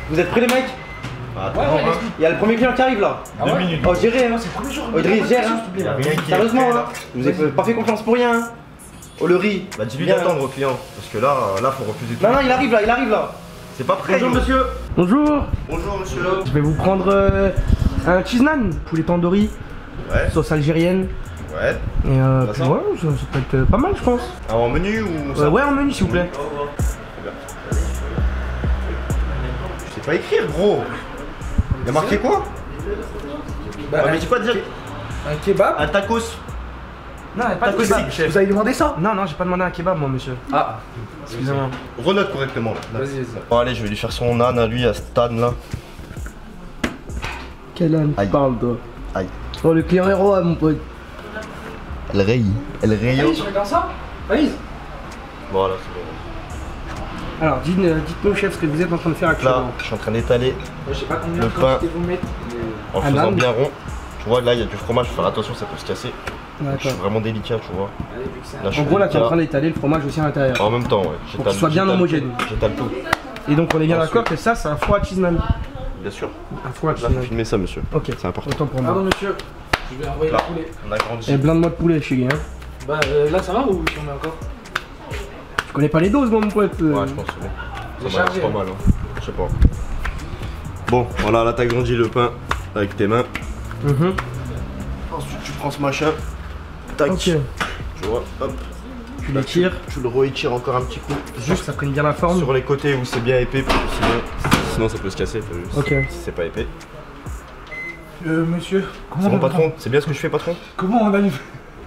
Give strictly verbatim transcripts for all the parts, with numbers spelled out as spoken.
Vous êtes prêts les mecs? Attends, ouais, ouais, il y a le premier client qui arrive là. Ah ouais. Deux minutes. Oh, je dirais, hein. C'est le premier jour. Oh, Idriss, gère, hein. Sérieusement, hein. Je vous ai pas fait confiance pour rien. Hein. Oh, le riz. Bah, dis-lui d'attendre au client. Parce que là, là, faut refuser tout. Non, non, il arrive là, il arrive là. C'est pas prêt. Bonjour, monsieur. Bonjour. Bonjour, monsieur. Je vais vous prendre euh, un cheese naan, poulet tandoori, Ouais. sauce algérienne. Ouais. Et euh, Ça puis sent ouais, ça, ça peut être euh, pas mal, je pense. Ah, en menu ou ça? Euh, ouais, en menu, s'il vous plaît. Je sais pas écrire, gros. Il y a marqué quoi? Bah, ah, mais dis pas dire. un kebab. Un tacos. Non, il n'y a pas de Tacos, kebab. chef. Vous avez demandé ça? Non, non, j'ai pas demandé un kebab, moi, monsieur. Ah, Excusez-moi. Renote correctement là. vas-y, vas-y. Bon, allez, je vais lui faire son âne à lui, à Stan là. Quel âne tu Aïe. parles, toi? Aïe. Oh, le client héros, hein, mon pote. Elle raye. Elle raye. Allez, je regarde ça. Allez. Voilà, c'est bon. Alors, dites- euh, dites-nous, chef, ce que vous êtes en train de faire Là, actuellement. je suis en train d'étaler Je sais pas combien Le de pain. quantité vous mettez. en Un faisant âne. bien rond. Tu vois, là, il y a du fromage, faut faire attention, ça peut se casser. Donc, je D'accord. suis vraiment délicat, tu vois. Allez, vu que c'est un- Là, je En suis gros, là, tu es en délicat. train d'étaler le fromage aussi à l'intérieur. En même temps, ouais. Pour qu'il soit bien j'étale homogène. tout, J'étale tout. Et donc, on est bien Ensuite. d'accord que ça, c'est un foie cheese naan. Bien sûr. Un foie Là, cheese faut naan. filmer ça, monsieur. Ok, C'est important. autant pour Pardon, moi. monsieur. Je vais envoyer Là, le poulet. on a grandi. Et blinde-moi de poulet, chérie, hein. Bah, euh, là, ça va ou si on met encore? Je connais pas les doses, moi, mon pote. euh. Ouais, je pense que c'est bon. J'ai Ça m'a l'air chargé, pas hein. mal, hein. Je sais pas. Bon, voilà, là, t'as grandi le pain avec tes mains. Mhm. Ensuite, tu prends ce machin. Tac. Ok. Tu vois, hop. Tu Là, les tires. Tu le réétires encore un petit coup. Juste que ça prenne bien la forme. Sur les côtés où c'est bien épais, parce que sinon, sinon ça peut se casser. t'as vu, si- Ok. Si c'est pas épais. Euh, monsieur. Comment C'est on mon a- patron, c'est bien ce que je fais, patron? Comment on allume?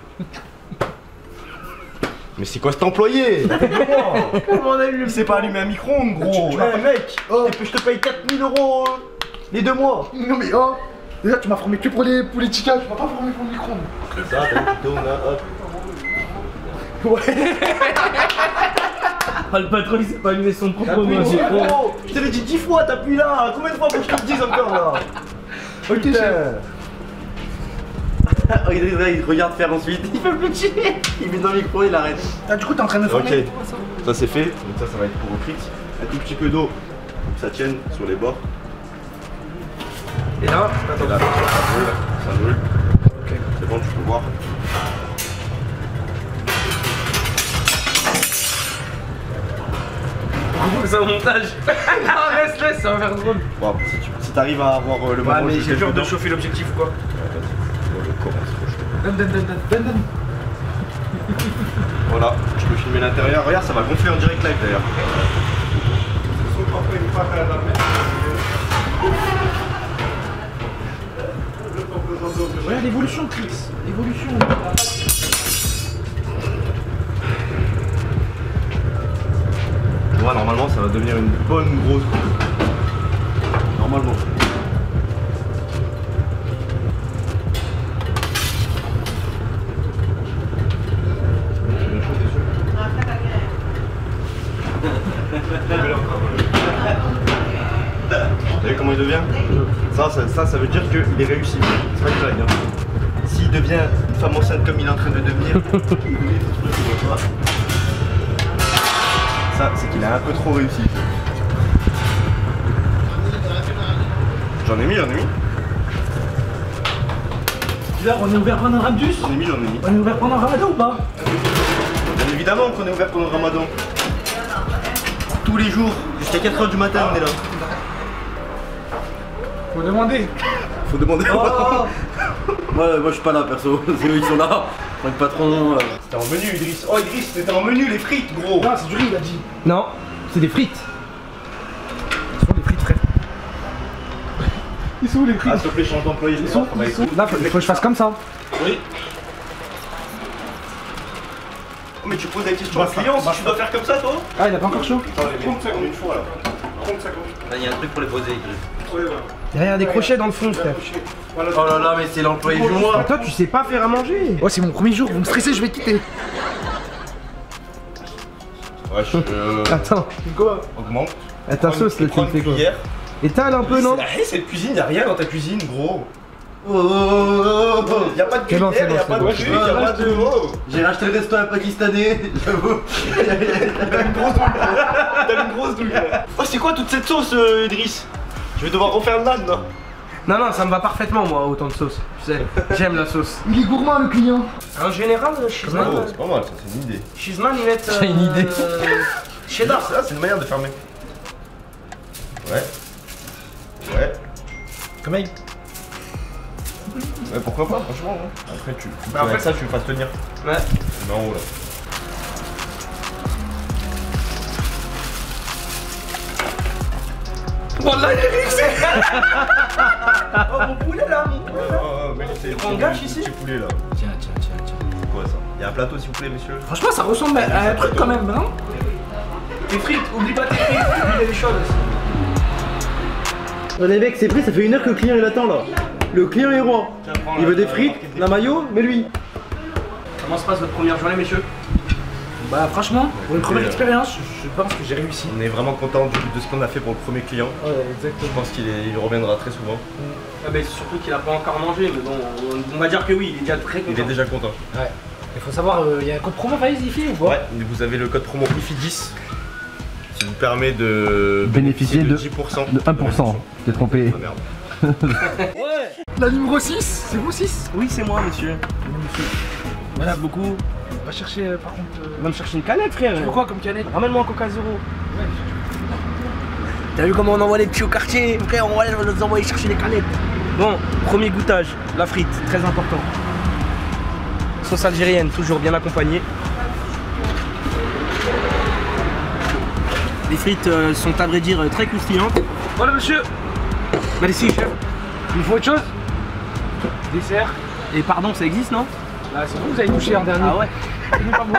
Mais c'est quoi cet employé? Comment on allume? Il sait pas allumer un micro-ondes, gros! Tu- tu Ouais, mec! Oh. Je te paye quatre mille euros euh, les deux mois! Non, mais oh! Déjà, tu m'as formé que pour les, pour les chicken, tu m'as pas formé pour le micro. C'est ça, donc, hop. Ah, le patron, il sait pas allumer son propre Appuie, micro. gros. Je te l'ai dit dix fois, t'appuies là! Combien de fois faut que je te le dise encore là? Ok, Putain. chef. Oh, il, il regarde faire ensuite. Il peut plus chier. Il met dans le micro, il arrête. Ah, du coup, t'es en train de me Ok, former? ça c'est fait, donc ça, ça va être pour aux frites. Un tout petit peu d'eau pour que ça tienne sur les bords. Et là, Et là, ça brûle, ça brûle. Ok. C'est bon, tu peux voir. c'est un montage. Non, laisse, laisse, ça va faire drôle. Bon, après, si tu si t'arrives à avoir euh, le moment Ouais, où mais je j'ai fais peur le de dedans. chauffer l'objectif ou quoi. Ouais, vas-y. Oh, le corps, c'est trop chaud. Donne, donne, donne, donne, donne, donne. Voilà, tu peux filmer l'intérieur. Regarde, ça va gonfler en direct live d'ailleurs. Regarde l'évolution, Chris. Évolution. Tu vois, normalement, ça va devenir une bonne grosse coupe. Normalement. C'est bien chaud, t'es sûr? Vous voyez comment il devient? Ça, ça, ça, ça veut dire qu'il est réussi. C'est pas une blague. Hein. S'il devient une femme enceinte comme il est en train de devenir, ça, c'est qu'il a un peu trop réussi. J'en ai mis, j'en ai mis. Là, on est ouvert pendant le Ramdus? J'en ai mis, j'en ai mis. On est ouvert pendant le Ramadan ou pas? Bien évidemment qu'on est ouvert pendant le ramadan. Tous les jours, jusqu'à quatre heures du matin, on est là. Faut demander. Faut demander au patron. Moi, moi, je suis pas là, perso. C'est eux qui sont là. Le patron. euh, C'était en menu, Idriss. Oh, Idriss, c'était en menu, les frites, gros. Non, c'est du riz, il a dit. Non, c'est des frites. Ils sont des frites, frère. Ils sont où les frites? Ah, s'il te plaît, change d'employé. Ils sont, ils sont. Là, faut, faut que je fasse comme ça. Oui. Oh, mais tu poses des questions à client, si tu dois faire comme ça, toi? Ah, il a pas encore chaud? trente secondes une fois, là. trente secondes. Là, il y a un truc pour les poser. Ouais, ouais. Derrière des crochets dans le fond, frère. Oh là là, mais c'est l'employé du mois. Mais toi, tu sais pas faire à manger. Oh, c'est mon premier jour, vous me stressez, je vais quitter. Ouais, je euh, Attends, Quoi? augmente. à ta sauce, là, tu me fais quoi? Étale un peu, non? Hey, cette cuisine, y'a rien dans ta cuisine, gros. Oh, oh, oh, oh. Y'a pas de C'est bon, cuillère, c'est bon, y'a c'est pas de bon. truc, y'a pas de. Oh. J'ai racheté le resto à un Pakistanais, j'avoue. T'as une grosse truc. Oh, c'est quoi toute cette sauce, euh, Idriss? Je vais devoir refaire le nan, là. Non, non, ça me va parfaitement, moi, autant de sauce. Tu sais, j'aime la sauce. Il est gourmand, le client. En général, Cheeseman. Oh, c'est pas mal, ça, c'est une idée. Cheeseman, il met. Euh, C'est une idée. Cheddar. Ça, c'est une manière de fermer. Ouais. Ouais. Comment il... Ouais, pourquoi pas, franchement. Hein. Après, tu, tu Bah, en avec fait- ça, tu le fasses tenir. Ouais. Mais en haut, là. Wallah, il est réussi. Oh, mon poulet là, mon poulet là. Oh, oh, mais c'est On gâche ici. petit poulet, là. Tiens, tiens, tiens, tiens. C'est quoi, ça? Il y a un plateau, s'il vous plaît, messieurs. Franchement, ça ressemble à un truc quand même, non? Tes frites, oublie pas tes frites, oublie les choses. Oh, les mecs, c'est pris, ça fait une heure que le client il attend là. Le client est roi. Il veut des frites, la maillot, mais lui. Comment se passe votre première journée, messieurs? Bah, franchement, pour une première euh, expérience, je pense que j'ai réussi. On est vraiment content de, de ce qu'on a fait pour le premier client. Ouais, Je exactement. pense qu'il est- il reviendra très souvent. Ah bah, surtout qu'il a pas encore mangé, mais bon, on, on va dire que oui, il est déjà très content. Il est déjà content. Ouais. Il faut savoir, il y a un code promo Faiz ici ou pas? Ouais, vous avez le code promo I F I dix qui vous permet de Bénéficier de- dix pour cent. De un pour cent, t'es trompé. Ah, merde. Ouais. La numéro six, c'est vous six? Oui, c'est moi, monsieur. Voilà, beaucoup. On va chercher euh, par contre. euh, Va me chercher une canette, frère. Tu veux quoi comme canette? Ramène-moi un Coca Zéro. Ouais. T'as vu comment on envoie les petits au quartier? Frère, on va les envoyer chercher les canettes. Bon, premier goûtage, la frite, très important. Sauce algérienne, toujours bien accompagnée. Les frites euh, sont à vrai dire très croustillantes. Voilà, monsieur. Merci, chef. Il faut autre chose? Dessert. Et pardon, ça existe, non? Là, c'est vous, vous avez touché en dernier. Ah ouais. Non, pas moi.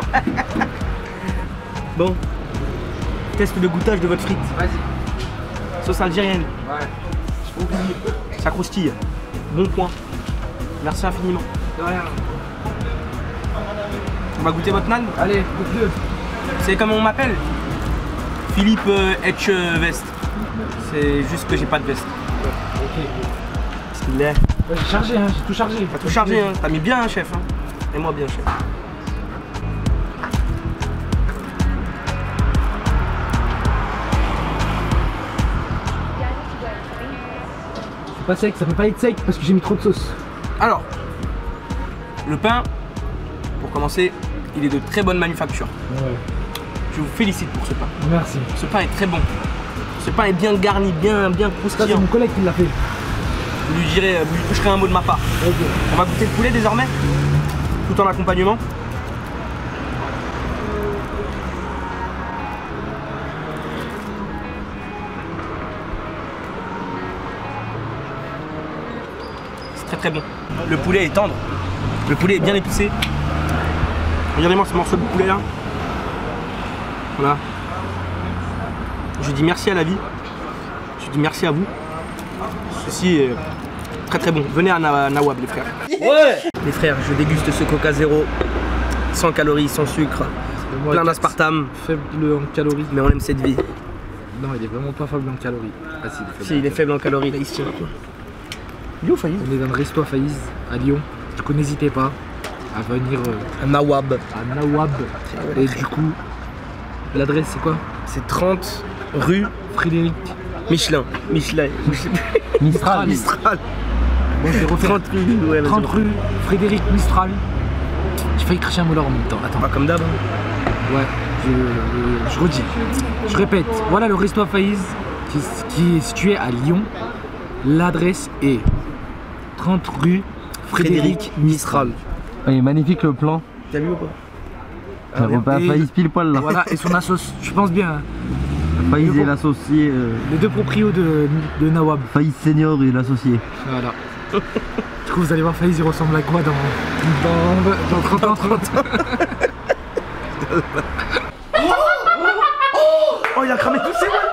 Bon. Test de goûtage de votre frite. Vas-y. Sauce algérienne. Ouais. Ça croustille. Bon point. Merci infiniment. De rien. On va goûter votre nan. Allez, goûte-le. Vous savez comment on m'appelle? Philippe euh, H euh, Veste. C'est juste que j'ai pas de veste. Ok. Parce qu'il est. Ouais, j'ai chargé, hein, j'ai tout chargé. T'as tout chargé, hein. T'as mis bien, hein, chef. Hein. Et moi bien, chef. C'est pas sec, ça peut pas être sec parce que j'ai mis trop de sauce. Alors, le pain, pour commencer, il est de très bonne manufacture. Ouais. Je vous félicite pour ce pain. Merci. Ce pain est très bon. Ce pain est bien garni, bien, bien Ça, c'est croustillant. mon collègue qui l'a fait. Vous lui direz, vous lui toucherez un mot de ma part. Ok. On va goûter le poulet désormais, tout en accompagnement. C'est très très bon. Le poulet est tendre. Le poulet est bien épicé. Regardez-moi ce morceau de poulet là. Voilà. Je dis merci à la vie. Je dis merci à vous. Ceci est très très bon. Venez à Na- Nawab les frères. Ouais. Les frères, je déguste ce Coca Zéro. Sans calories, sans sucre. Moi, Plein d'aspartame. Faible en calories. Mais on aime cette vie. Non, il est vraiment pas faible en calories. Ah si, il est faible. Si, il est faible en calories, là, il se tient. Il est où, Faïs? On est dans le resto à Faiz, à Lyon. Du coup, n'hésitez pas à venir euh, À Nawab. à Nawab. Et du coup, l'adresse c'est quoi? C'est trente rue Frédéric. Michelin. Michelin. Mistral. Mistral. Bon, je vais refaire. trente rue. Ouais, vas-y, trente refais. rue Frédéric Mistral. J'ai failli cracher un molar en même temps. Attends. Pas comme d'hab. hein. Ouais, je, je redis. Je répète. Voilà le resto à Faiz qui, qui est situé à Lyon. L'adresse est trente rue Frédéric Mistral. Ah, il est magnifique le plan. T'as vu ou pas? Ça repas à Et- Faïs pile poil là. Voilà, et son assoce, je pense bien. hein. Faïs et l'associé. euh, Les deux proprios de, de Nawab. Faïs senior et l'associé. Voilà. Du coup, vous allez voir Faiz, il ressemble à quoi dans, dans, dans trente ans, trente ans. Oh, il a cramé tous ses mots.